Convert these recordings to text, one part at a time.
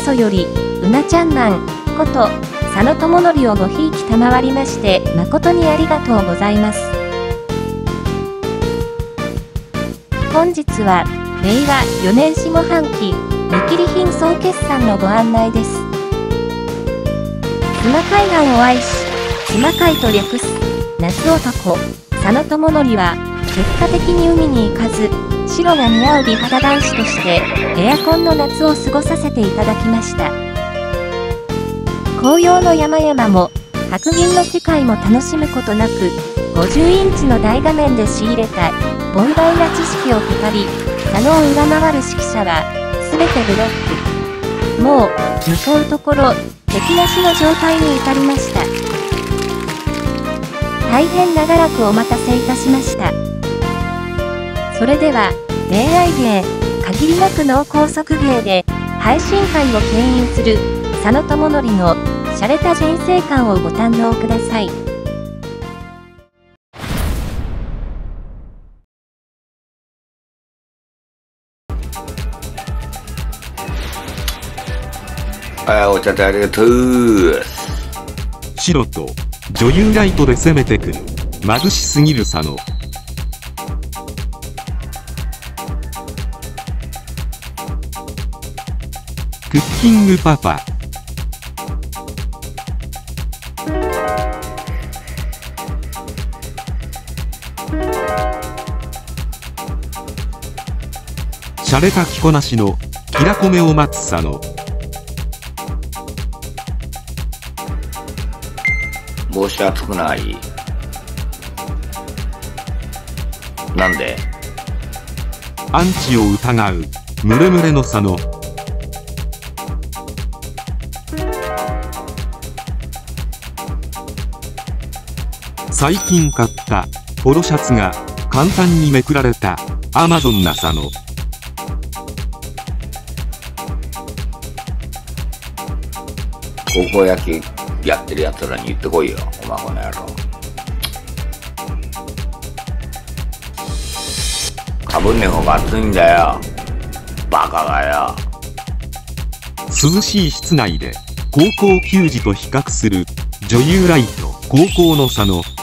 そより、うなちゃんマン、こと、佐野智則をごひいき賜りまして、誠にありがとうございます。本日は、令和4年下半期、見切り品総決算のご案内です。妻海岸を愛し、妻海と略す、夏男、佐野智則は、結果的に海に行かず、白が似合う美肌男子として、エアコンの夏を過ごさせていただきました。紅葉の山々も、白銀の世界も楽しむことなく、50インチの大画面で仕入れた、膨大な知識を語り、佐野を上回る指揮者は、すべてブロック。もう、向こうところ、敵なしの状態に至りました。大変長らくお待たせいたしました。それでは、恋愛芸、限りなく脳梗塞芸で、配信会を牽引する、佐野智則の、洒落た人生観をご堪能ください。 お茶でありがとう。 白と女優ライトで攻めてくる眩しすぎる佐野。クッキングパパ。洒落た着こなしのキラコメを待つ佐野。 帽子暑くない？なんで？ アンチを疑うムレムレの佐野。最近買ったポロシャツが簡単にめくられたアマゾンな佐野。 高校野球やってるやつらに言ってこいよ、お前この野郎。かぶんねえ方が暑いんだよ、バカがよ。 涼しい室内で高校球児と比較する女優ライト高校の佐野。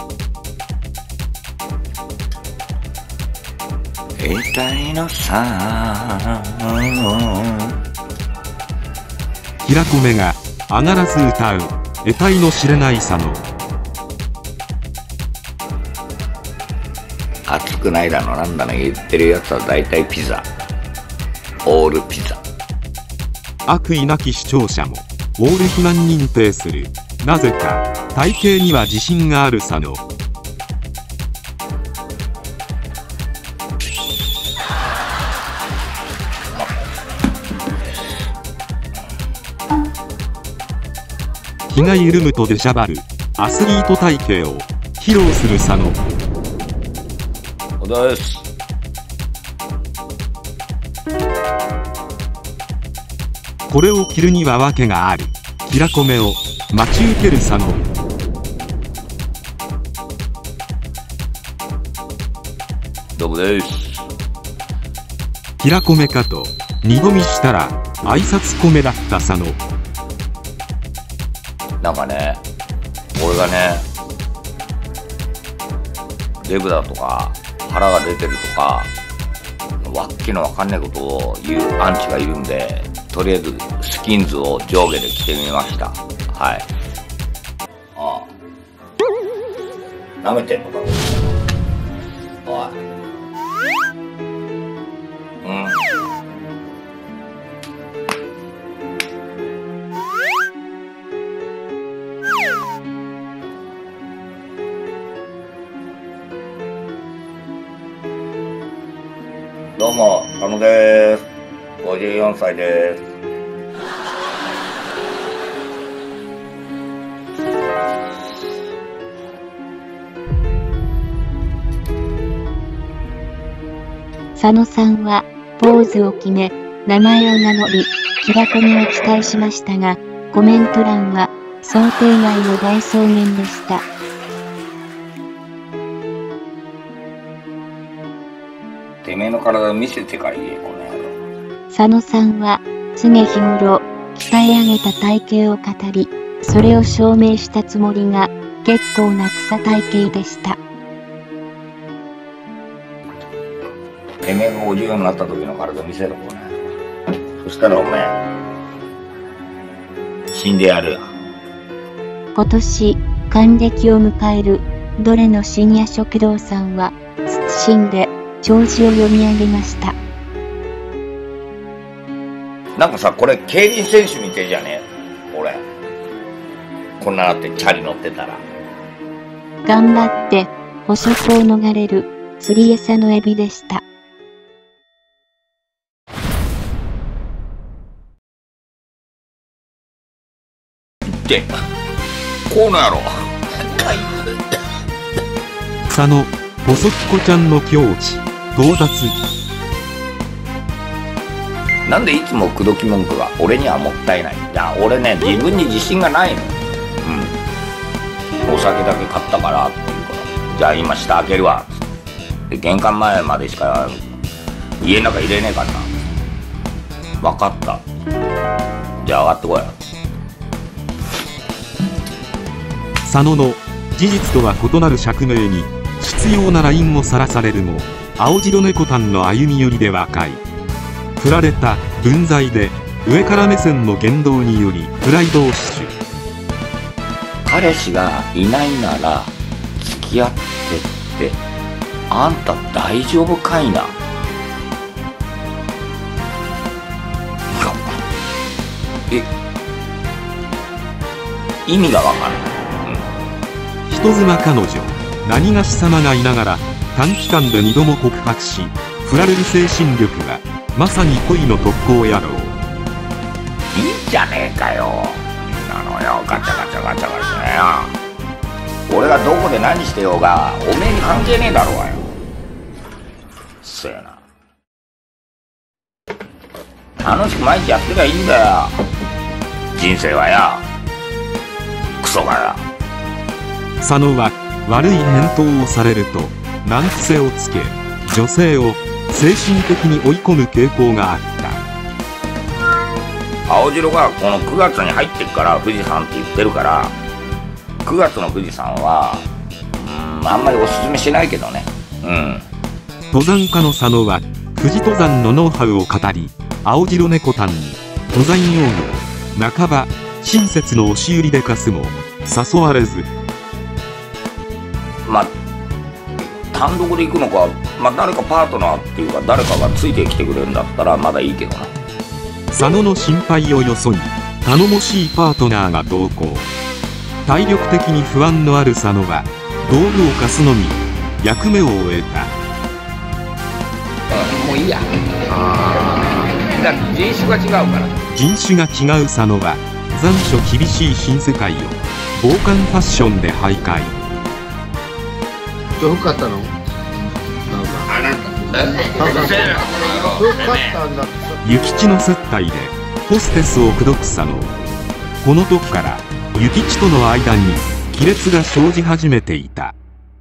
痛いのさキラコメが上がらず歌う得体の知れない佐野。 暑くないだのなんだの言ってるやつは大体ピザ、オールピザ。 悪意なき視聴者もオール肥満認定する。なぜか体型には自信がある佐野。気が緩むと出しゃばるアスリート体型を披露する佐野。 おだです。 これを着るには訳がある。キラコメを待ち受ける佐野。 どうもです。 キラコメかと二度見したら挨拶コメだった佐野。 なんかね、俺がね、デブだとか腹が出てるとかわっけのわかんないことを言うアンチがいるんで、とりあえずスキンズを上下で着てみました。はい。ああ、舐めてんのかおい。どうも、佐野です。54歳です。 佐野さんは、ポーズを決め、名前を名乗り、キラコメを期待しましたが、コメント欄は、想定外の大草原でした。 てめえの体見せてから言え、この野郎。 佐野さんは、常日頃、 鍛え上げた体型を語り、それを証明したつもりが、結構な草体型でした。 てめえが54になった時の体見せろ、これ。そしたらおめえ、死んでやるよ。 今年、還暦を迎える、どれの深夜食堂さんは、謹んで、弔辞を読み上げました。 なんかさ、これ、競輪選手みてえじゃねえ俺。こんななってチャリ乗ってたら。 頑張って、捕食を逃れる、釣り餌のエビでした。 ってこうなろ佐野細彦ちゃんの境地到達。 なんでいつも口説き文句が俺にはもったいない。いや俺ね、自分に自信がないの。お酒だけ買ったからっていうから、じゃあ今下開けるわで、玄関前までしか家の中入れねえからな。分かった、じゃあ上がってこい。 佐野の事実とは異なる釈明に執拗なラインをさらされるも、青白猫炭の歩み寄りで和解。振られた分際で上から目線の言動によりプライドを死守。 彼氏がいないなら付き合ってって、あんた大丈夫かいな。意味がわからない。 人妻彼女何がし様がいながら短期間で2度も告白し、振られる精神力はまさに恋の特攻野郎。 いいじゃねえかよ、なのよ、ガチャガチャガチャガチャよ。俺がどこで何してようがおめえに関係ねえだろうがよ。せやな、楽しく毎日やってりゃいいんだよ、人生はや。クソがや。 佐野は悪い返答をされると難癖をつけ、女性を精神的に追い込む傾向があった。 青白がこの9月に入ってから富士山って言ってるから、9月の富士山はあんまりおすすめしないけどね。 登山家の佐野は富士登山のノウハウを語り、青白猫炭に登山用具を半ば親切の押し売りで貸すも誘われず、 単独で行くのか、誰かパートナーっていうか誰かがついてきてくれるんだったらまだいいけどな。 佐野の心配をよそに頼もしいパートナーが同行。体力的に不安のある佐野は道具を貸すのみ役目を終えた。 もういいや。だって人種が違うから。 人種が違う佐野は残暑厳しい新世界を防寒ファッションで徘徊。 今日服買ったの？ 諭吉の接待でホステスを口説く佐野。この時から諭吉との間に亀裂が生じ始めていた。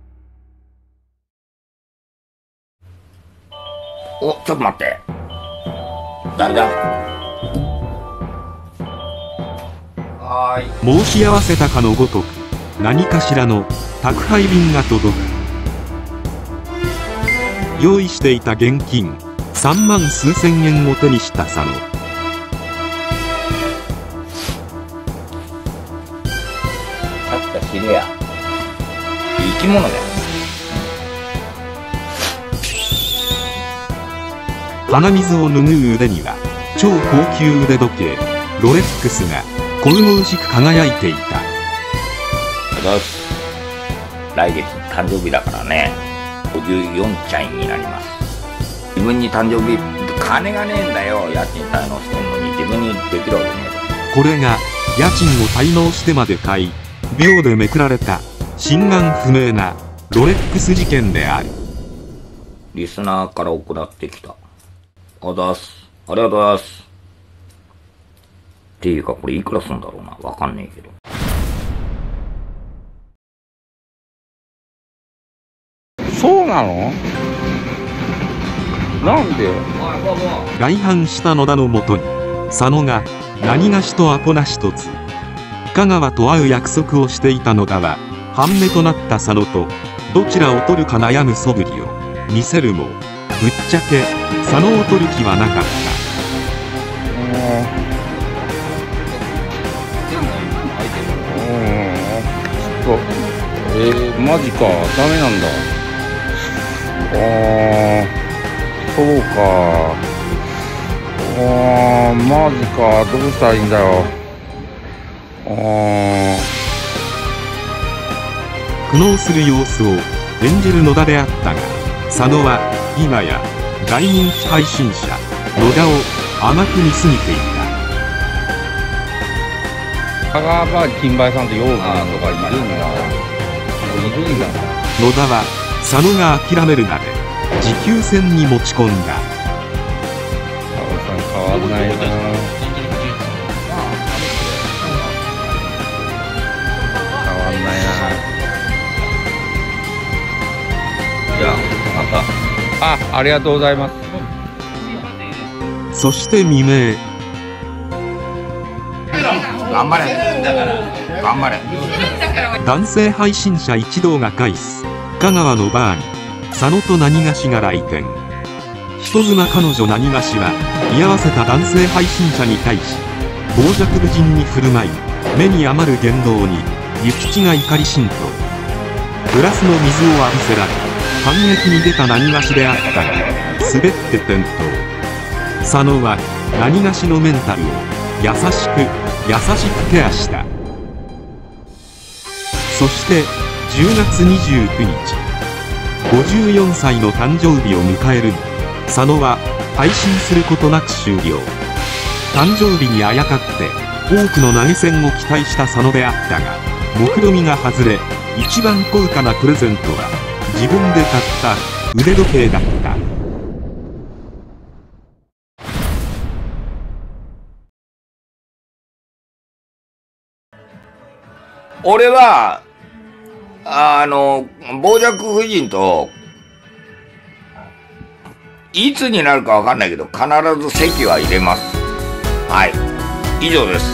お、ちょっと待って、誰だ。 申し合わせたかのごとく何かしらの宅配便が届く。用意していた現金3万数千円を手にした佐野。 さっき知れや、生き物だよ。 鼻水を拭う腕には超高級腕時計ロレックスが神々しく輝いていた。 来月誕生日だからね、54歳になります。自分に誕生日金がねえんだよ。家賃滞納してんのに自分にできるわけねえ。これが家賃を滞納してまで買い秒でめくられた真贋不明なロレックス事件である。 リスナーから送らってきた。ありがとうございます。ありがとうございます。っていうかこれいくらすんだろうな、わかんねえけど。 そうなの？なんで？ 来阪した野田のもとに佐野が何がしとアポなしとつ。香川と会う約束をしていたのだが、半目となった佐野とどちらを取るか悩む素振りを見せるも、ぶっちゃけ佐野を取る気はなかった。 マジか、ダメなんだ。そうか。マジか、どうしたらいいんだよ。 苦悩する様子を演じる野田であったが、佐野は今や大人気配信者野田を甘く見すぎていた。 香川バー金梅さんと養分とかいるんだ。 野田は佐野が諦めるなで持久戦に持ち込んだ。 変わんないな。変わんないな。じゃあまた。ありがとうございます。 そして未明、 頑張れ頑張れ。 男性配信者一同が返す香川のバーに佐野と何がしが来店。人妻彼女何がしは居合わせた男性配信者に対し傍若無人に振る舞い、目に余る言動に諭吉が怒り心頭。グラスの水を浴びせられ反撃に出た何がしであったが滑って転倒。佐野は何がしのメンタルを優しくケアした。そして10月29日54歳の誕生日を迎えるも、佐野は配信することなく終了。誕生日にあやかって多くの投げ銭を期待した佐野であったが、目論見が外れ、一番高価なプレゼントは自分で買った腕時計だった。 俺は傍若夫人といつになるかわかんないけど必ず籍は入れます。はい、以上です。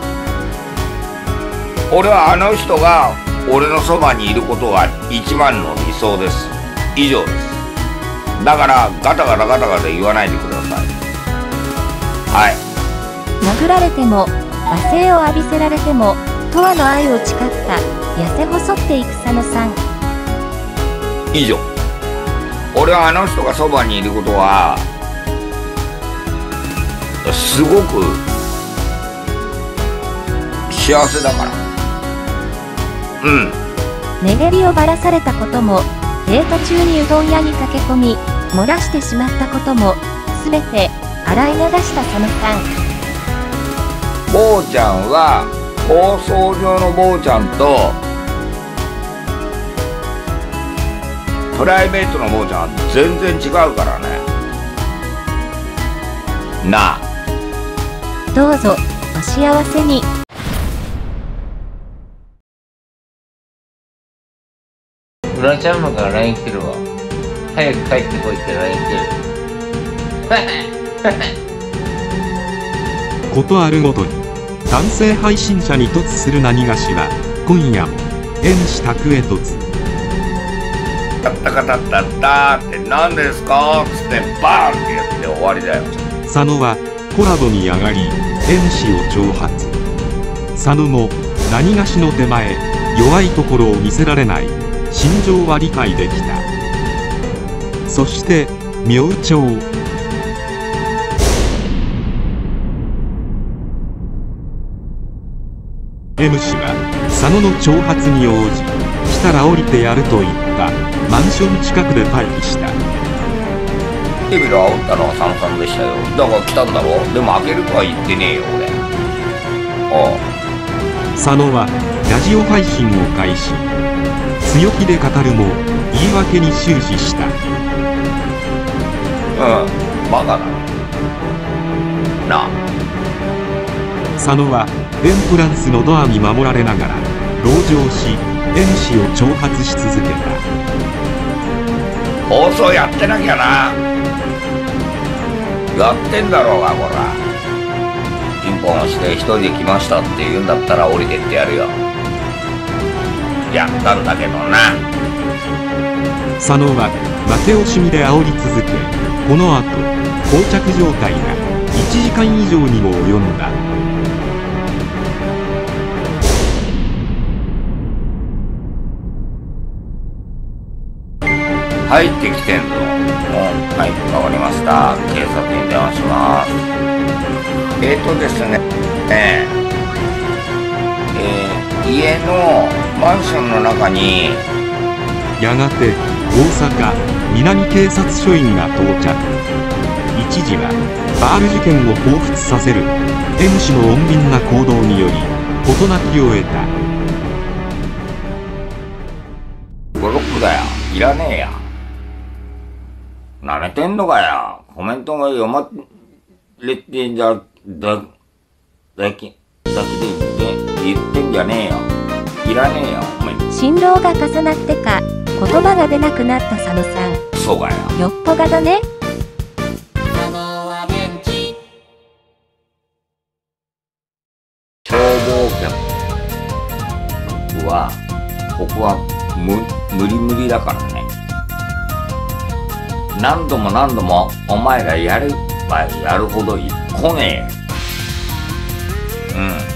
俺はあの人が俺のそばにいることが一番の理想です。以上です。だからガタガタ言わないでください。はい。 殴られても罵声を浴びせられても永遠の愛を誓った痩せ細っていく佐野さん。 以上。俺はあの人がそばにいることはすごく幸せだから。 寝蹴りをばらされたことも、デート中にうどん屋に駆け込み漏らしてしまったことも全て洗い流した佐野さん。 坊ちゃんは放送上の坊ちゃんとプライベートの坊ちゃんは全然違うからね。なあ。 どうぞお幸せに。 うらちゃんまから LINE 来てるわ。早く帰ってこいって LINE 来てる。 ことあるごとに男性配信者に突する何がしは今夜も縁師宅へ突。 タッタカタッタッターって何ですかっつってバーンってやって終わりだよ。 佐野はコラボに上がり縁師を挑発。佐野も何がしの手前弱いところを見せられない心情は理解できた。そして明朝、M 氏は佐野の挑発に応じ、来たら降りてやると言ったマンション近くで待機した。 テレビで煽ったのは佐野さんでしたよ。だから来たんだろ。でも開けるとは言ってねえよ俺。 佐野はラジオ配信を開始。強気で語るも言い訳に終始した。 バカだなあ。 佐野はエントランスのドアに守られながら籠城し縁師を挑発し続けた。 放送やってなきゃな。やってんだろうがこら。ピンポンして一人で来ましたって言うんだったら降りてってやるよ。やったんだけどな。 佐野は負け惜しみで煽り続け、この後膠着状態が1時間以上にも及んだ。 入ってきてんぞ。はい、わかりました。警察に電話します。ですね、家のマンションの中に、 やがて大阪南警察署員が到着。一時はバール事件を彷彿させる M 氏の穏便な行動により事なきを得た。 ブロックだよ。いらねえや。なめてんのかよ。コメントが読まれてんじゃ、だけで言ってんじゃねえよ。いらねえよ、お前。 心労が重なってか、言葉が出なくなった佐野さん。 そうかよ。 よっぽがだね。 消防局は、ここは無理だからね。何度も何度もお前らやればやるほど来ねえ。うん。